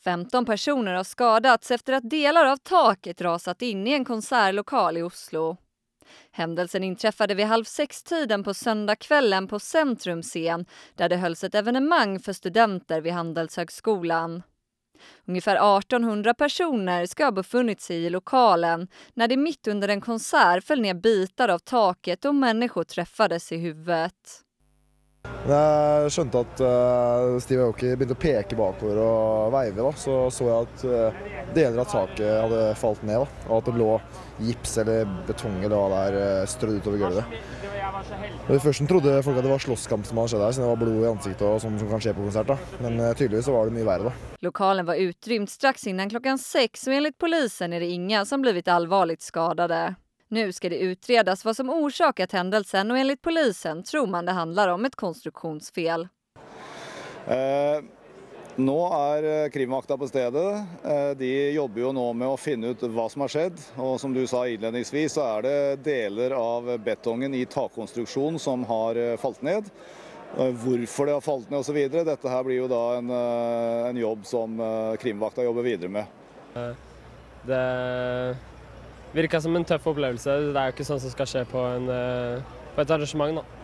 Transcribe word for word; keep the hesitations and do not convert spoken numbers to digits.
femton personer har skadats efter att delar av taket rasat in i en konsertlokal i Oslo. Händelsen inträffade vid halv sex-tiden på söndagskvällen på Centrumscen där det hölls ett evenemang för studenter vid Handelshögskolan. Ungefär artonhundra personer ska ha befunnit sig i lokalen när det mitt under en konsert föll ner bitar av taket och människor träffades i huvudet. Jeg skjønte at uh, Steve Aoki begynte å peke bakover og veive, da, så så jeg at uh, deler av taket hadde falt ned, da, og at det lå gips eller betong eller hva der uh, strødd utover gulvet. Og I førsten trodde folk at det var slåsskamp som hadde skjedd her, siden det var blod I ansiktet og sånn som kan skje på konsert, da. Men uh, tydeligvis så var det mye verre, da. Lokalen var utrymd strax innan klockan sex och enligt polisen är det inga som blivit allvarligt skadade. Nu ska det utredas vad som orsakat händelsen och enligt polisen tror man det handlar om ett konstruktionsfel. Eh, nå er krimvakta på stedet. Eh, de jobber jo nå med å finne ut hva som har skjedd. Og som du sa innledningsvis så er det deler av betongen I takkonstruksjon som har falt ned. Eh, hvorfor det har falt ned og så videre. Dette her blir jo da en, en jobb som krimvakta jobber videre med. Det virker som en tøff opplevelse. Det er jo ikke sånn som skal skje på, en, på et arrangement da.